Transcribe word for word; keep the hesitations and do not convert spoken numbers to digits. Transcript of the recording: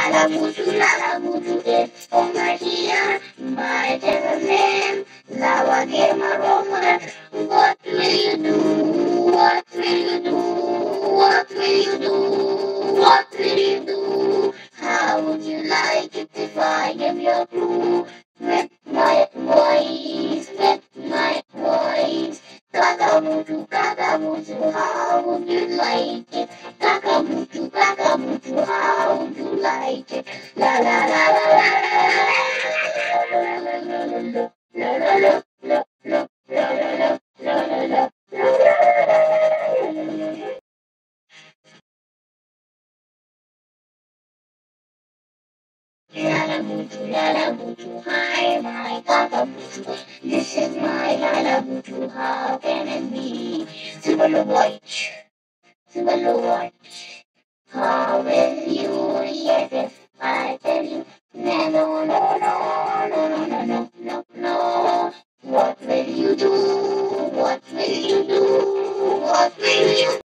Lalabutu, lalabutu, it's over here. My dear man, Lawage Maroma. What will you do? What will you do? What will you do? What will you do? How would you like it if I gave your crew? With my voice, with my voice. Kakamutu, kakamutu, how would you like it? Kakamutu, kakamutu, how would you like it? La la la la la la la la la la la la la la. Lalabutu, lalabutu, hi, my kakamutu. This is my lalabutu, how can it be? Subalu watch, Subalu watch. How will you react if I tell you? No, no, no, no, no, no, no, no, no, no. What will you do? What will you do? What will you do?